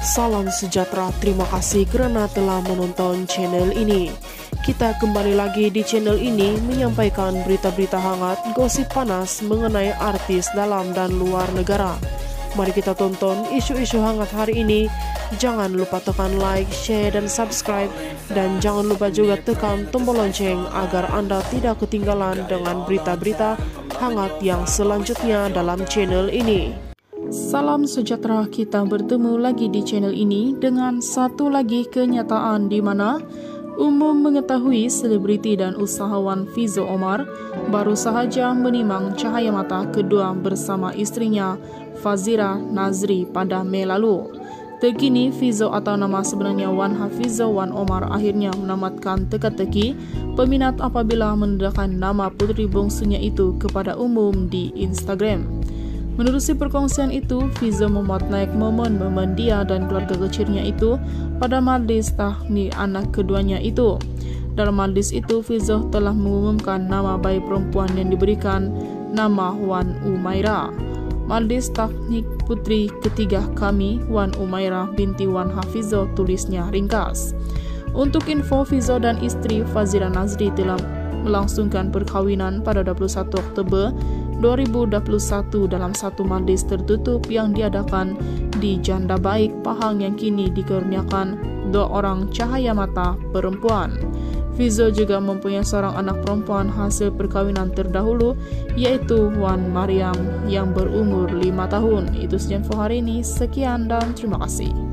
Salam sejahtera, terima kasih karena telah menonton channel ini. Kita kembali lagi di channel ini menyampaikan berita-berita hangat, gosip panas mengenai artis dalam dan luar negara. Mari kita tonton isu-isu hangat hari ini. Jangan lupa tekan like, share, dan subscribe. Dan jangan lupa juga tekan tombol lonceng agar Anda tidak ketinggalan dengan berita-berita hangat yang selanjutnya dalam channel ini. Salam sejahtera, kita bertemu lagi di channel ini dengan satu lagi kenyataan di mana umum mengetahui selebriti dan usahawan Fizo Omar baru sahaja menimang cahaya mata kedua bersama istrinya Fazira Nazri pada Mei lalu. Terkini Fizo atau nama sebenarnya Wan Hafizo Wan Omar akhirnya menamatkan teka-teki peminat apabila menandakan nama putri bungsunya itu kepada umum di Instagram. Menerusi perkongsian itu, Fizo memuat naik momen-momen dia dan keluarga kecilnya itu pada majlis tahni anak keduanya itu. Dalam majlis itu, Fizo telah mengumumkan nama bayi perempuan yang diberikan nama Wan Umaira. Majlis tahnik putri ketiga kami, Wan Umaira binti Wan Hafizo, tulisnya ringkas. Untuk info, Fizo dan istri Fazira Nazri telah melangsungkan perkawinan pada 21 Oktober 2021 dalam satu majlis tertutup yang diadakan di Janda Baik Pahang yang kini dikurniakan 2 orang cahaya mata perempuan. Fizo juga mempunyai seorang anak perempuan hasil perkawinan terdahulu, yaitu Wan Mariam yang berumur 5 tahun. Itu saja info hari ini. Sekian dan terima kasih.